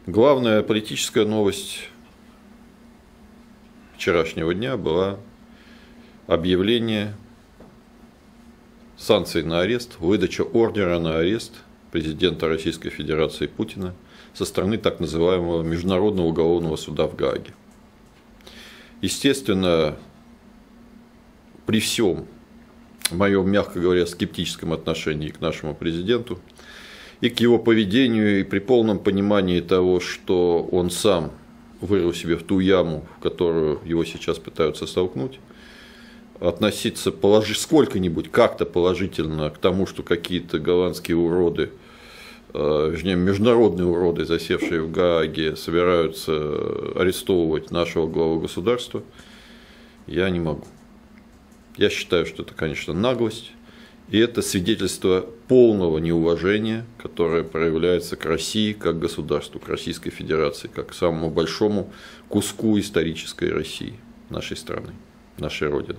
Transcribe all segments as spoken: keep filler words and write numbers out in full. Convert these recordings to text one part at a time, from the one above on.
Главная политическая новость вчерашнего дня была объявление санкций на арест, выдача ордера на арест президента Российской Федерации Путина со стороны так называемого Международного уголовного суда в Гааге. Естественно, при всем моем, мягко говоря, скептическом отношении к нашему президенту и к его поведению, и при полном понимании того, что он сам вырыл себе в ту яму, в которую его сейчас пытаются столкнуть, относиться положи, сколько-нибудь как-то положительно к тому, что какие-то голландские уроды, э, вернее, международные уроды, засевшие в Гааге, собираются арестовывать нашего главу государства, я не могу. Я считаю, что это, конечно, наглость, и это свидетельство полного неуважения, которое проявляется к России как государству, к Российской Федерации, как к самому большому куску исторической России, нашей страны, нашей Родины.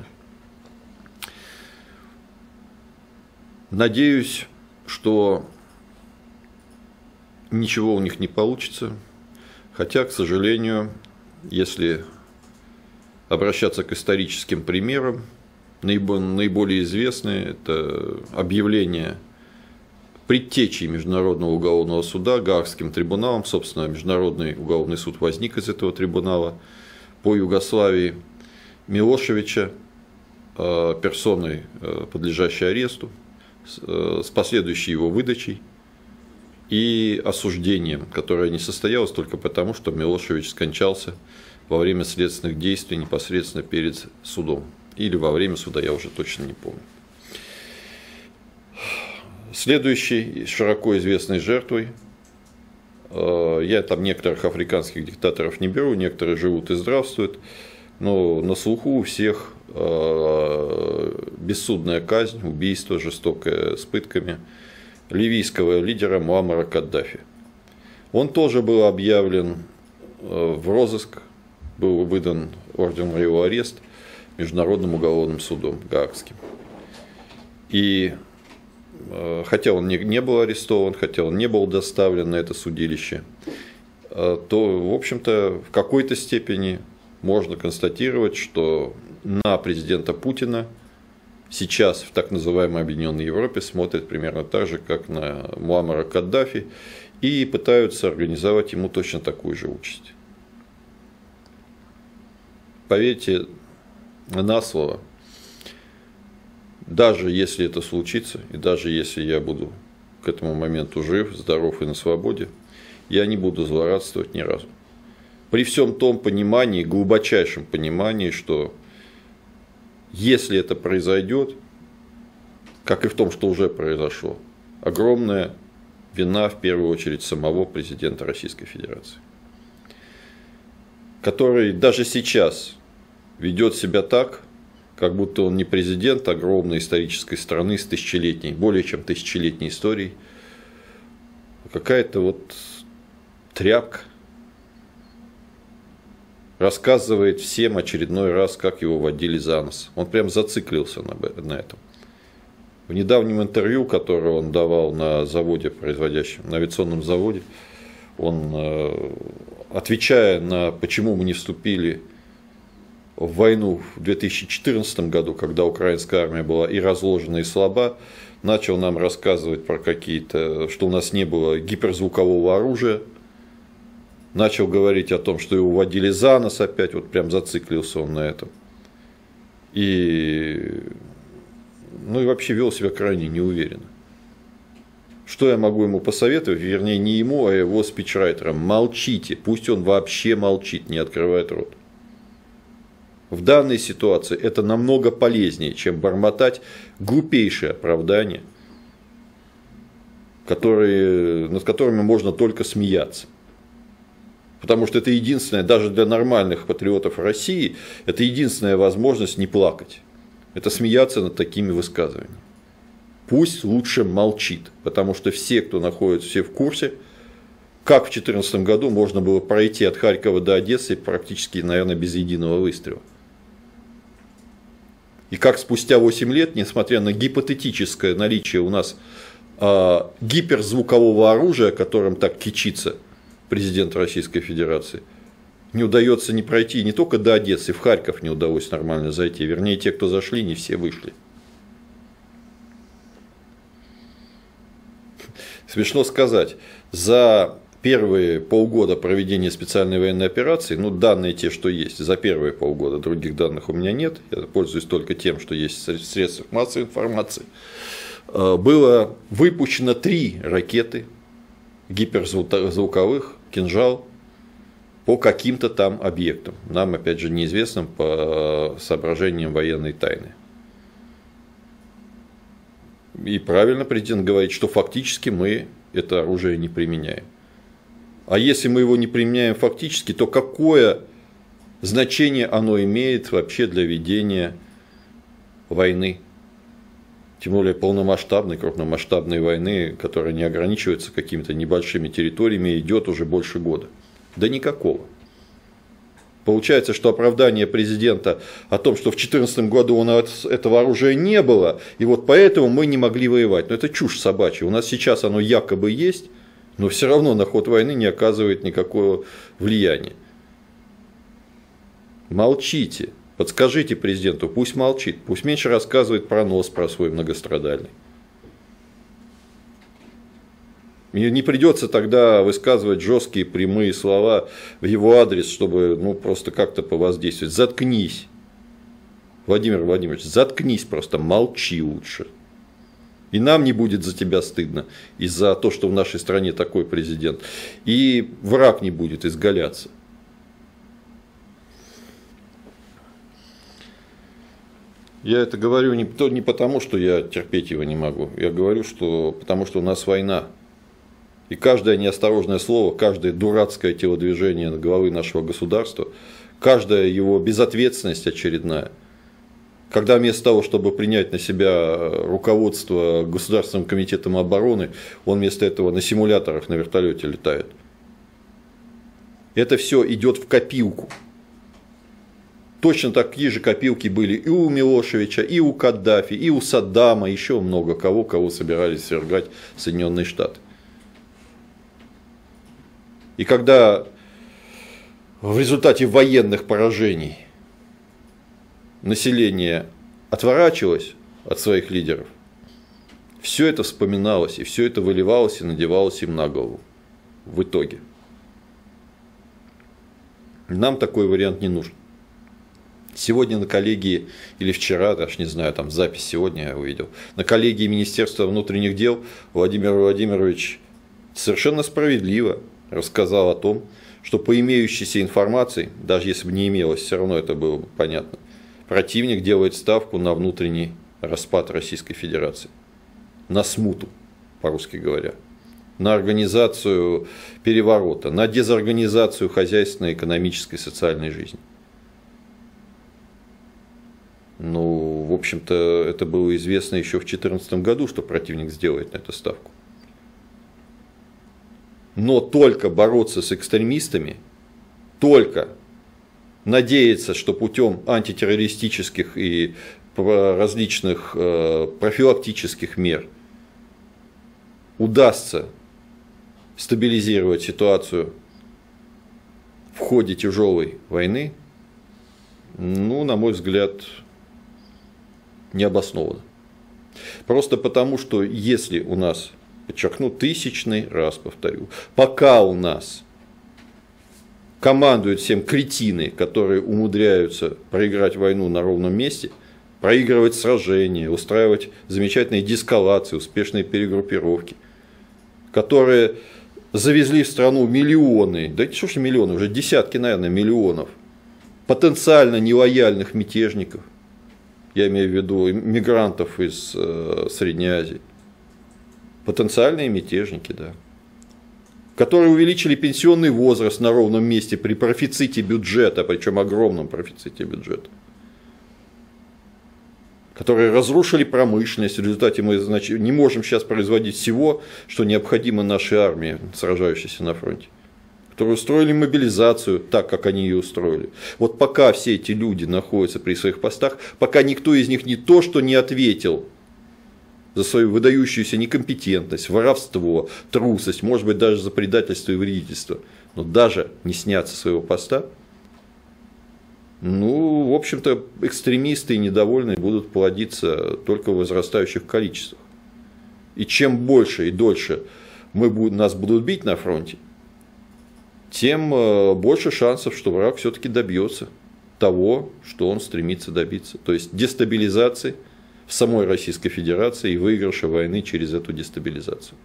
Надеюсь, что ничего у них не получится, хотя, к сожалению, если обращаться к историческим примерам, наиболее известные – это объявление предтечи Международного уголовного суда Гаагским трибуналом. Собственно, Международный уголовный суд возник из этого трибунала по Югославии. Милошевича персоной, подлежащей аресту, с последующей его выдачей и осуждением, которое не состоялось только потому, что Милошевич скончался во время следственных действий непосредственно перед судом. Или во время суда, я уже точно не помню. Следующей широко известной жертвой, я там некоторых африканских диктаторов не беру, некоторые живут и здравствуют, но на слуху у всех бессудная казнь, убийство жестокое с пытками ливийского лидера Муаммара Каддафи. Он тоже был объявлен в розыск, был выдан ордер на его арест Международным уголовным судом Гаагским. И хотя он не, не был арестован, хотя он не был доставлен на это судилище, то, в общем-то, в какой-то степени можно констатировать, что на президента Путина сейчас в так называемой Объединенной Европе смотрят примерно так же, как на Муаммара Каддафи, и пытаются организовать ему точно такую же участь. Поверьте на слово, даже если это случится, и даже если я буду к этому моменту жив, здоров и на свободе, я не буду злорадствовать ни разу. При всем том понимании, глубочайшем понимании, что если это произойдет, как и в том, что уже произошло, огромная вина в первую очередь самого президента Российской Федерации, который даже сейчас ведет себя так, как будто он не президент огромной исторической страны с тысячелетней, более чем тысячелетней историей, а какая-то вот тряпка. Рассказывает всем очередной раз, как его водили за нос. Он прям зациклился на, на этом. В недавнем интервью, которое он давал на заводе, производящем, на авиационном заводе, он, отвечая на почему мы не вступили в войну в две тысячи четырнадцатом году, когда украинская армия была и разложена, и слаба, начал нам рассказывать про какие-то, что у нас не было гиперзвукового оружия, начал говорить о том, что его водили за нос опять, вот прям зациклился он на этом. И, ну и вообще вел себя крайне неуверенно. Что я могу ему посоветовать, вернее не ему, а его спичрайтерам? Молчите, пусть он вообще молчит, не открывает рот. В данной ситуации это намного полезнее, чем бормотать глупейшие оправдания, которые, над которыми можно только смеяться. Потому что это единственное, даже для нормальных патриотов России, это единственная возможность не плакать. Это смеяться над такими высказываниями. Пусть лучше молчит, потому что все, кто находится, все в курсе, как в две тысячи четырнадцатом году можно было пройти от Харькова до Одессы практически, наверное, без единого выстрела. И как спустя восемь лет, несмотря на гипотетическое наличие у нас э, гиперзвукового оружия, которым так кичится президента Российской Федерации, не удается не пройти не только до Одессы, в Харьков не удалось нормально зайти. Вернее, те, кто зашли, не все вышли. Смешно сказать, за первые полгода проведения специальной военной операции, ну, данные те, что есть, за первые полгода, других данных у меня нет, я пользуюсь только тем, что есть в средствах массовой информации, было выпущено три ракеты гиперзвуковых, «Кинжал», по каким-то там объектам, нам, опять же, неизвестным по соображениям военной тайны. И правильно президент говорит, что фактически мы это оружие не применяем. А если мы его не применяем фактически, то какое значение оно имеет вообще для ведения войны? Тем более полномасштабной, крупномасштабной войны, которая не ограничивается какими-то небольшими территориями, идет уже больше года. Да никакого. Получается, что оправдание президента о том, что в две тысячи четырнадцатом году у нас этого оружия не было, и вот поэтому мы не могли воевать. Но это чушь собачья. У нас сейчас оно якобы есть, но все равно на ход войны не оказывает никакого влияния. Молчите. Подскажите президенту, пусть молчит, пусть меньше рассказывает про нос, про свой многострадальный. Мне не придется тогда высказывать жесткие прямые слова в его адрес, чтобы ну, просто как-то повоздействовать. Заткнись, Владимир Владимирович, заткнись просто, молчи лучше. И нам не будет за тебя стыдно из-за того, что в нашей стране такой президент. И враг не будет изгаляться. Я это говорю не, не потому, что я терпеть его не могу. Я говорю, что потому что у нас война. И каждое неосторожное слово, каждое дурацкое телодвижение главы нашего государства, каждая его безответственность очередная, когда вместо того, чтобы принять на себя руководство Государственным комитетом обороны, он вместо этого на симуляторах на вертолете летает. Это все идет в копилку. Точно такие же копилки были и у Милошевича, и у Каддафи, и у Саддама, еще много кого, кого собирались свергать Соединенные Штаты. И когда в результате военных поражений население отворачивалось от своих лидеров, все это вспоминалось, и все это выливалось и надевалось им на голову в итоге. Нам такой вариант не нужен. Сегодня на коллегии, или вчера, даже не знаю, там запись сегодня я увидел, на коллегии Министерства внутренних дел Владимир Владимирович совершенно справедливо рассказал о том, что по имеющейся информации, даже если бы не имелось, все равно это было бы понятно, противник делает ставку на внутренний распад Российской Федерации, на смуту, по-русски говоря, на организацию переворота, на дезорганизацию хозяйственной, экономической, социальной жизни. Ну, в общем-то, это было известно еще в две тысячи четырнадцатом году, что противник сделает на эту ставку. Но только бороться с экстремистами, только надеяться, что путем антитеррористических и различных профилактических мер удастся стабилизировать ситуацию в ходе тяжелой войны, ну, на мой взгляд, необоснованно. Просто потому, что если у нас, подчеркну, тысячный раз повторю, пока у нас командуют всем кретины, которые умудряются проиграть войну на ровном месте, проигрывать сражения, устраивать замечательные дескалации, успешные перегруппировки, которые завезли в страну миллионы, да что ж миллионы, уже десятки, наверное, миллионов потенциально нелояльных мятежников, я имею в виду мигрантов из э, Средней Азии, потенциальные мятежники, да, которые увеличили пенсионный возраст на ровном месте при профиците бюджета, причем огромном профиците бюджета, которые разрушили промышленность, в результате мы значит, не можем сейчас производить всего, что необходимо нашей армии, сражающейся на фронте, которые устроили мобилизацию так, как они ее устроили. Вот пока все эти люди находятся при своих постах, пока никто из них не то, что не ответил за свою выдающуюся некомпетентность, воровство, трусость, может быть, даже за предательство и вредительство, но даже не снять со своего поста, ну, в общем-то, экстремисты и недовольные будут плодиться только в возрастающих количествах. И чем больше и дольше мы, нас будут бить на фронте, тем больше шансов, что враг все-таки добьется того, что он стремится добиться. То есть дестабилизации в самой Российской Федерации и выигрыша войны через эту дестабилизацию.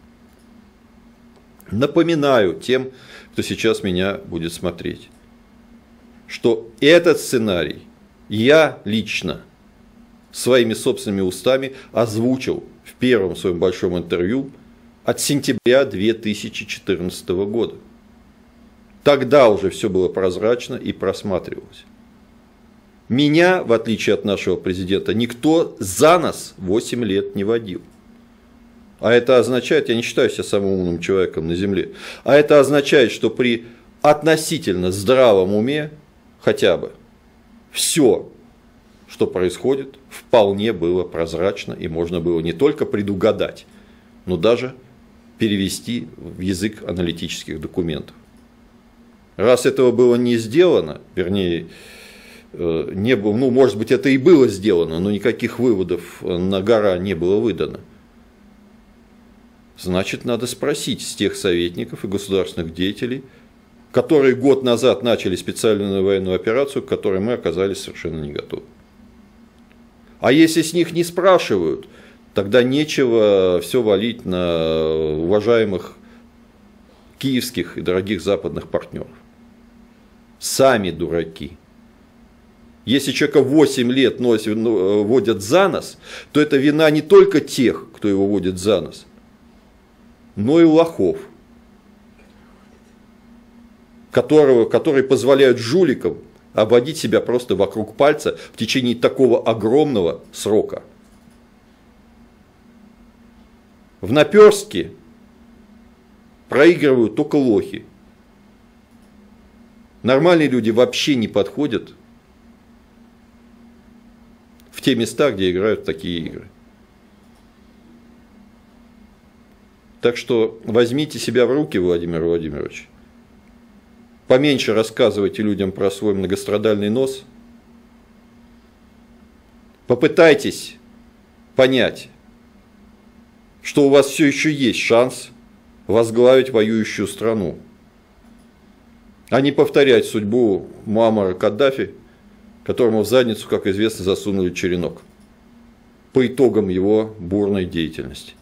Напоминаю тем, кто сейчас меня будет смотреть, что этот сценарий я лично своими собственными устами озвучил в первом своем большом интервью от сентября две тысячи четырнадцатого года. Тогда уже все было прозрачно и просматривалось. Меня, в отличие от нашего президента, никто за нос восемь лет не водил. А это означает, я не считаю себя самым умным человеком на земле, а это означает, что при относительно здравом уме хотя бы все, что происходит, вполне было прозрачно и можно было не только предугадать, но даже перевести в язык аналитических документов. Раз этого было не сделано, вернее, не было, ну, может быть, это и было сделано, но никаких выводов на гора не было выдано, значит, надо спросить с тех советников и государственных деятелей, которые год назад начали специальную военную операцию, к которой мы оказались совершенно не готовы. А если с них не спрашивают, тогда нечего все валить на уважаемых киевских и дорогих западных партнеров. Сами дураки. Если человека восемь лет носят, водят за нос, то это вина не только тех, кто его водит за нос, но и лохов, которого, которые позволяют жуликам обводить себя просто вокруг пальца в течение такого огромного срока. В наперстке проигрывают только лохи. Нормальные люди вообще не подходят в те места, где играют такие игры. Так что возьмите себя в руки, Владимир Владимирович. Поменьше рассказывайте людям про свой многострадальный нос. Попытайтесь понять, что у вас все еще есть шанс возглавить воюющую страну, а не повторять судьбу Муаммара Каддафи, которому в задницу, как известно, засунули черенок по итогам его бурной деятельности.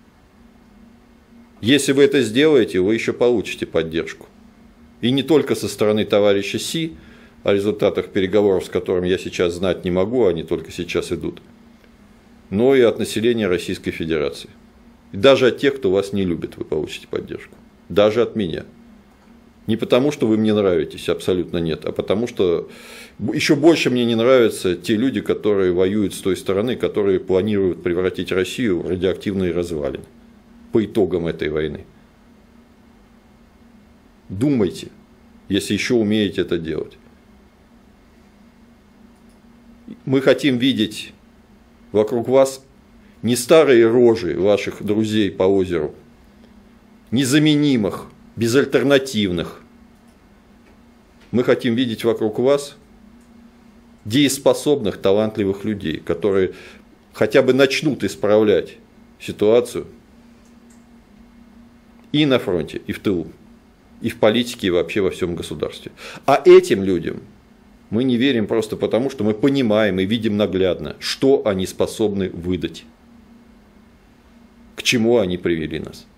Если вы это сделаете, вы еще получите поддержку. И не только со стороны товарища Си, о результатах переговоров, с которым я сейчас знать не могу, они только сейчас идут, но и от населения Российской Федерации. И даже от тех, кто вас не любит, вы получите поддержку. Даже от меня. Не потому, что вы мне нравитесь, абсолютно нет, а потому, что еще больше мне не нравятся те люди, которые воюют с той стороны, которые планируют превратить Россию в радиоактивные развалины по итогам этой войны. Думайте, если еще умеете это делать. Мы хотим видеть вокруг вас не старые рожи ваших друзей по озеру, незаменимых, безальтернативных. Мы хотим видеть вокруг вас дееспособных, талантливых людей, которые хотя бы начнут исправлять ситуацию и на фронте, и в тылу, и в политике, и вообще во всем государстве. А этим людям мы не верим просто потому, что мы понимаем и видим наглядно, что они способны выдать, к чему они привели нас.